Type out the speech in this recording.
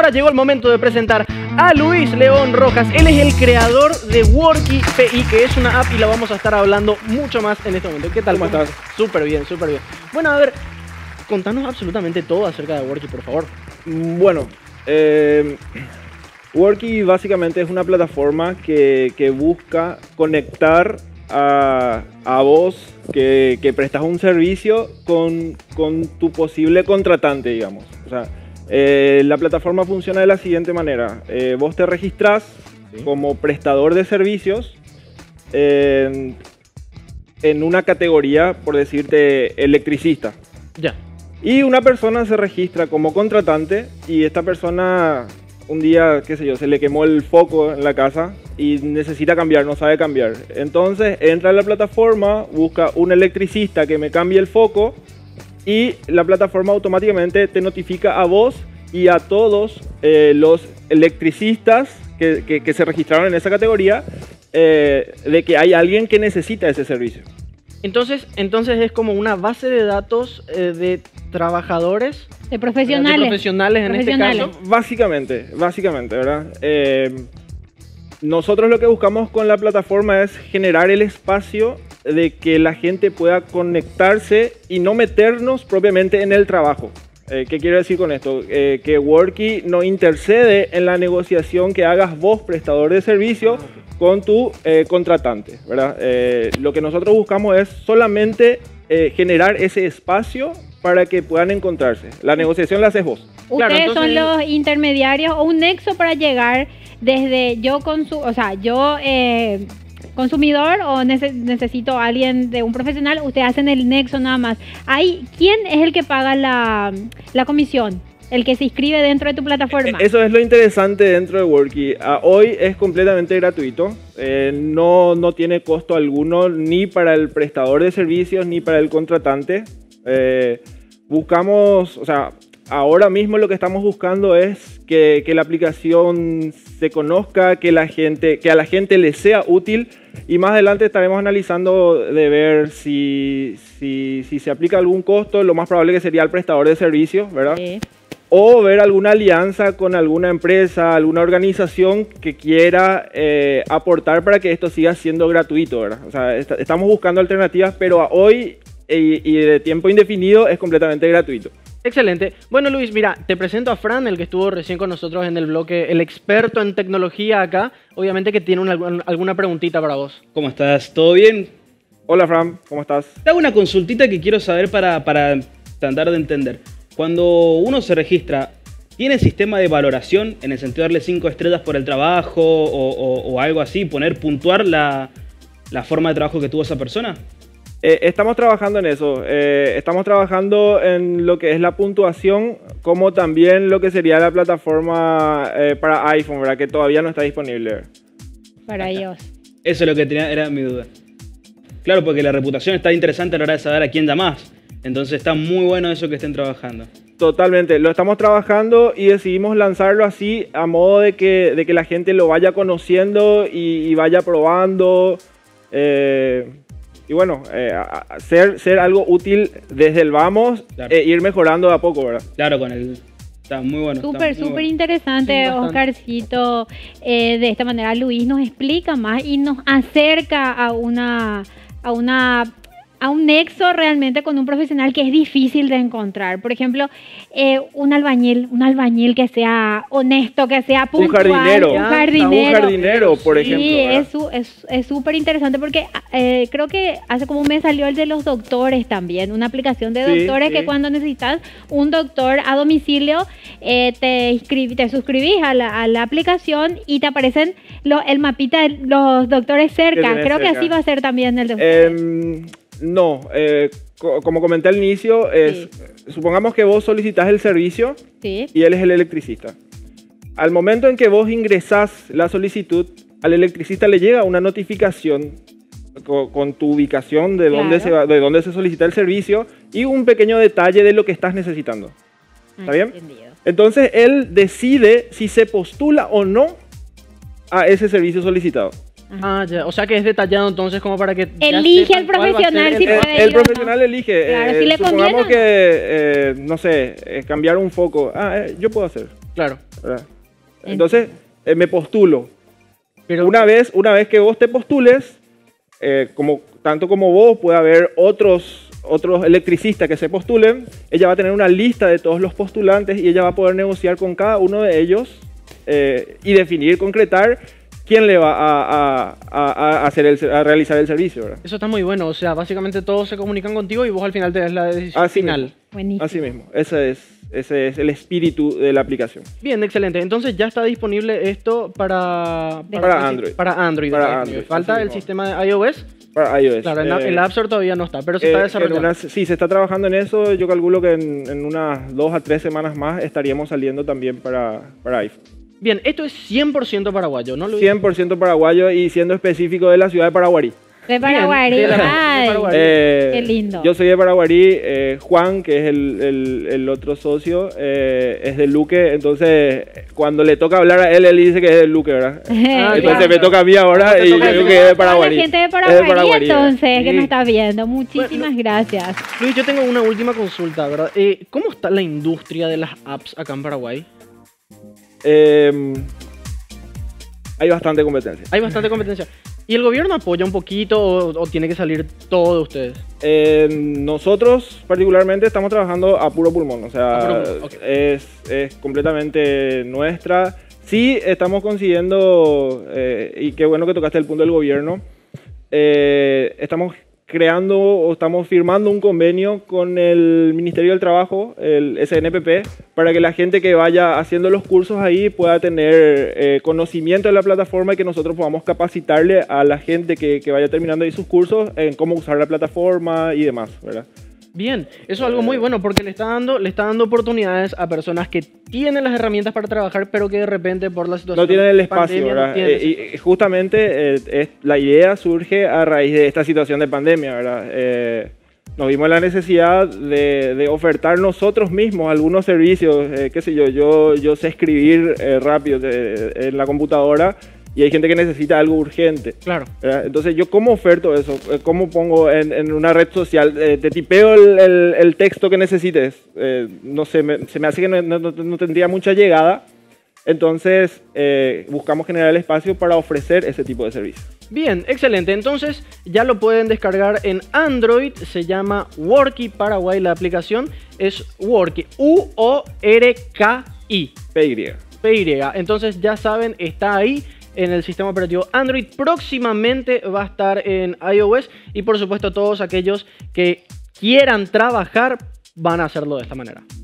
ahora llegó el momento de presentar a Luis León Rojas. Él es el creador de Worky PI, que es una app y la vamos a estar hablando mucho más en este momento. ¿Qué tal? ¿Cómo estás? Súper bien, súper bien. Bueno, a ver, contanos absolutamente todo acerca de Worky, por favor. Bueno, Worky básicamente es una plataforma que busca conectar a vos que prestas un servicio con tu posible contratante, digamos. O sea, la plataforma funciona de la siguiente manera. Vos te registrás como prestador de servicios en una categoría, por decirte, electricista. Ya. Y una persona se registra como contratante y esta persona un día, qué sé yo, se le quemó el foco en la casa y necesita cambiar, no sabe cambiar. Entonces entra a la plataforma, busca un electricista que me cambie el foco y la plataforma automáticamente te notifica a vos y a todos los electricistas que se registraron en esa categoría de que hay alguien que necesita ese servicio. Entonces es como una base de datos de trabajadores, de profesionales. De profesionales en este caso. Básicamente, ¿verdad? Nosotros lo que buscamos con la plataforma es generar el espacio de que la gente pueda conectarse y no meternos propiamente en el trabajo. ¿Qué quiero decir con esto? Que Worky no intercede en la negociación que hagas vos, prestador de servicio, con tu contratante, ¿verdad? Lo que nosotros buscamos es solamente generar ese espacio para que puedan encontrarse. La negociación la haces vos. Ustedes Claro, entonces son los intermediarios o un nexo para llegar desde consumidor o necesito a alguien de un profesional, ustedes hacen el nexo nada más. ¿Quién es el que paga la comisión? El que se inscribe dentro de tu plataforma. Eso es lo interesante dentro de Worky. Hoy es completamente gratuito. No tiene costo alguno ni para el prestador de servicios ni para el contratante. Buscamos, o sea, ahora mismo lo que estamos buscando es que la aplicación se conozca, que a la gente le sea útil y más adelante estaremos analizando de ver si se aplica algún costo. Lo más probable que sería el prestador de servicios, ¿verdad? Sí. O ver alguna alianza con alguna empresa, alguna organización que quiera aportar para que esto siga siendo gratuito, ¿verdad? O sea, estamos buscando alternativas, pero a hoy y de tiempo indefinido es completamente gratuito. Excelente. Bueno, Luis, mira, te presento a Fran, el que estuvo recién con nosotros en el bloque, el experto en tecnología acá. Obviamente que tiene alguna preguntita para vos. ¿Cómo estás? ¿Todo bien? Hola, Fran, ¿cómo estás? Te hago una consultita que quiero saber para tratar de entender. Cuando uno se registra, ¿tiene sistema de valoración en el sentido de darle 5 estrellas por el trabajo o algo así? ¿Puntuar la forma de trabajo que tuvo esa persona? Estamos trabajando en eso. Estamos trabajando en lo que es la puntuación, como también lo que sería la plataforma para iPhone, ¿verdad? Que todavía no está disponible. Para iOS. Eso es lo que era mi duda. Claro, porque la reputación está interesante a la hora de saber a quién llamás. Entonces está muy bueno eso que estén trabajando. Totalmente, lo estamos trabajando y decidimos lanzarlo así a modo de que la gente lo vaya conociendo y vaya probando. Y bueno, ser algo útil desde el vamos Claro. Ir mejorando de a poco, ¿verdad? Claro, está muy bueno. Súper interesante, Sí, bastante. Oscarcito. De esta manera Luis nos explica más y nos acerca a un nexo realmente con un profesional que es difícil de encontrar. Por ejemplo, un albañil que sea honesto, que sea puntual. Un jardinero, por ejemplo. Sí, es súper interesante porque creo que hace como un mes salió el de los doctores también, una aplicación de doctores que cuando necesitas un doctor a domicilio, te suscribís a la aplicación y te aparecen el mapita de los doctores cerca. Creo que así va a ser también el de ustedes. No, como comenté al inicio, supongamos que vos solicitas el servicio y él es el electricista. Al momento en que vos ingresás la solicitud, al electricista le llega una notificación con tu ubicación de dónde se solicita el servicio y un pequeño detalle de lo que estás necesitando. ¿Está bien? Entendido. Entonces él decide si se postula o no a ese servicio solicitado. Ah, ya. O sea que es detallado entonces como para que... Elige el profesional si puede. El profesional elige. Claro, si le supongamos conviene, que, no sé, cambiar un foco. Yo puedo hacer. Claro. ¿Verdad? Entonces, me postulo. Pero Una vez que vos te postules, tanto como vos, puede haber otros electricistas que se postulen. Ella va a tener una lista de todos los postulantes y ella va a poder negociar con cada uno de ellos y definir, concretar quién le va a realizar el servicio, ¿verdad? eso está muy bueno. O sea, básicamente todos se comunican contigo y vos al final te das la decisión final. Buenísimo. Así mismo. Ese es el espíritu de la aplicación. Bien, excelente. Entonces ya está disponible esto para Android. Para Android. Para Android, Falta así el mismo. sistema de iOS. Para iOS. Claro, en el App Store todavía no está, pero se está desarrollando. Sí, se está trabajando en eso. Yo calculo que en unas 2 a 3 semanas más estaríamos saliendo también para iPhone. Bien, esto es 100% paraguayo, ¿no, Luis? 100% paraguayo y siendo específico de la ciudad de Paraguarí. De Paraguarí. Bien, de Ay, Paraguarí. qué lindo. Yo soy de Paraguarí. Juan, que es el otro socio, es de Luque. Entonces, cuando le toca hablar a él dice que es de Luque, ¿verdad? Entonces claro. me toca a mí ahora Te y yo toca digo que es de Toda Paraguarí. la gente de Es Paraguarí, entonces, sí. que nos está viendo. Muchísimas gracias. Luis, yo tengo una última consulta, ¿verdad? ¿Cómo está la industria de las apps acá en Paraguay? Hay bastante competencia. Hay bastante competencia. ¿Y el gobierno apoya un poquito o tiene que salir todo de ustedes? Nosotros particularmente estamos trabajando a puro pulmón, o sea, A puro pulmón, ok. es completamente nuestra. Sí estamos consiguiendo, y qué bueno que tocaste el punto del gobierno, estamos creando o estamos firmando un convenio con el Ministerio del Trabajo, el SNPP, para que la gente que vaya haciendo los cursos ahí pueda tener conocimiento de la plataforma y que nosotros podamos capacitarle a la gente que vaya terminando ahí sus cursos en cómo usar la plataforma y demás, ¿verdad? Bien, eso es algo muy bueno porque le está dando oportunidades a personas que tienen las herramientas para trabajar, pero que de repente por la situación No tienen el de espacio, pandemia, ¿verdad? no tienen ese- Y justamente la idea surge a raíz de esta situación de pandemia, ¿verdad? Nos vimos la necesidad de ofertar nosotros mismos algunos servicios, qué sé yo sé escribir rápido en la computadora y hay gente que necesita algo urgente. Claro. ¿Verdad? Entonces, ¿yo cómo oferto eso? ¿Cómo pongo en una red social? Te tipeo el texto que necesites. No sé, se me hace que no tendría mucha llegada. Entonces, buscamos generar el espacio para ofrecer ese tipo de servicios. Bien, excelente. Entonces ya lo pueden descargar en Android. Se llama Worky Paraguay. La aplicación es Worky. U-O-R-K-I. PY. PY. Entonces ya saben, está ahí en el sistema operativo Android. Próximamente va a estar en iOS. Y por supuesto todos aquellos que quieran trabajar van a hacerlo de esta manera.